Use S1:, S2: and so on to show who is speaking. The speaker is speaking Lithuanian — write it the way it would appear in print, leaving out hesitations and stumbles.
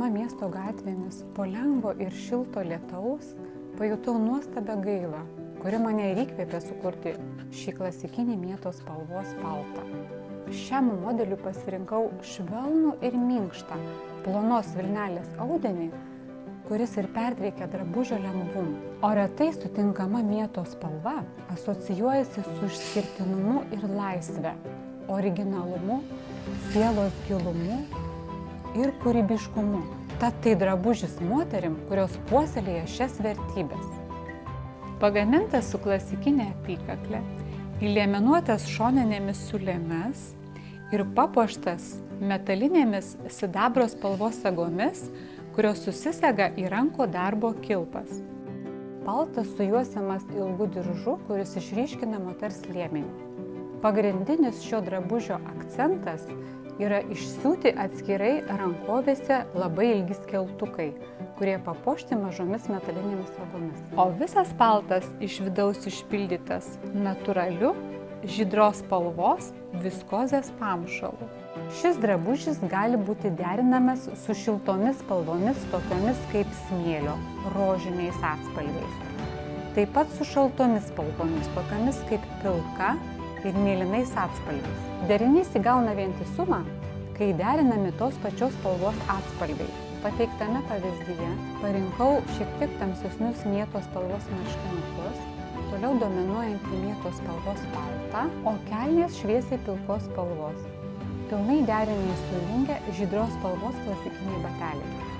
S1: eidama miesto gatvėmis po lengvo ir šilto lietaus, pajutau nuostabią gaivą, kuri mane ir įkvėpė sukurti šį klasikinį mėtos spalvos paltą. Šiam modeliui pasirinkau švelnų ir minkštą plonos vilnelės audinį, kuris ir perteikia drabužio lengvumą. O retai sutinkama mėtos spalva asocijuojasi su išskirtinumu ir laisve, originalumu, sielos gilumu ir kūrybiškumu. Tad tai drabužis moterim, kurios puoselėja šias vertybės. Pagamintas su klasikinė apykakle, įliemenuotas šoninėmis siūlėmis ir papuoštas metalinėmis sidabro spalvos sagomis, kurios susisega į rankų darbo kilpas. Paltas sujuosiamas ilgu diržu, kuris išryškina moters liemenį. Pagrindinis šio drabužio akcentas yra išsiūti atskirai rankovėse labai ilgi skeltukai, kurie papuošti mažomis metalinėmis sagomis. O visas paltas iš vidaus išpildytas natūraliu žydros spalvos viskozės pamušalu. Šis drabužis gali būti derinamas su šiltomis spalvomis tokiomis kaip smėlio, rožiniais atspalviais. Taip pat su šaltomis spalvomis tokiomis kaip pilka ir mėlynais atspalviais. Derinys įgauna vientisumą, kai derinami tos pačios spalvos atspalviai. Pateiktame pavyzdyje parinkau šiek tiek tamsesnius mėtos spalvos marškinukus, toliau dominuojantį mėtos spalvos paltą, o kelnės šviesiai pilkos spalvos. Pilnai deriniai sujungia žydros spalvos klasikiniai bateliai.